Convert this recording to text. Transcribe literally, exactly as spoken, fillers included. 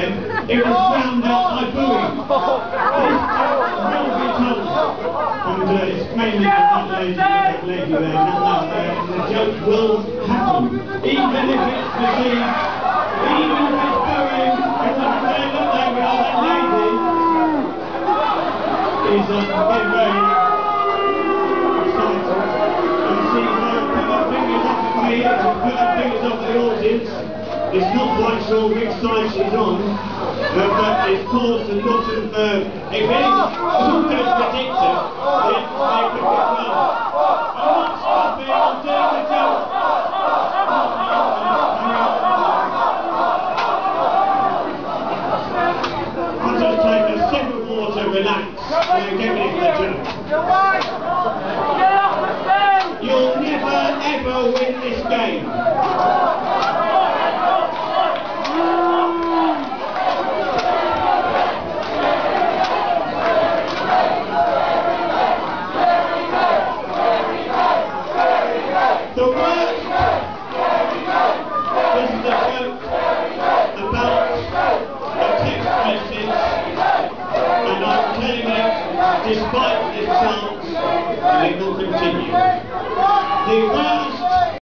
then, it was drowned out by booing. This will be told. And uh, it's mainly the right lady, that lady there, not that there, and the joke will happen. Even if it's perceived, even if it's booing, if I say, look, there we are, that lady is uh, getting very excited. And she's uh, put her fingers up at me, and she's put her fingers up at the audience. It's not quite sure which side she's on, uh, but it's caused a lot of, uh, if anyone could predict it, then they could get well. I'm not stopping, I'm doing the job. I'm just taking a sip of water, relax, and get ready for the job. You'll never ever win this game.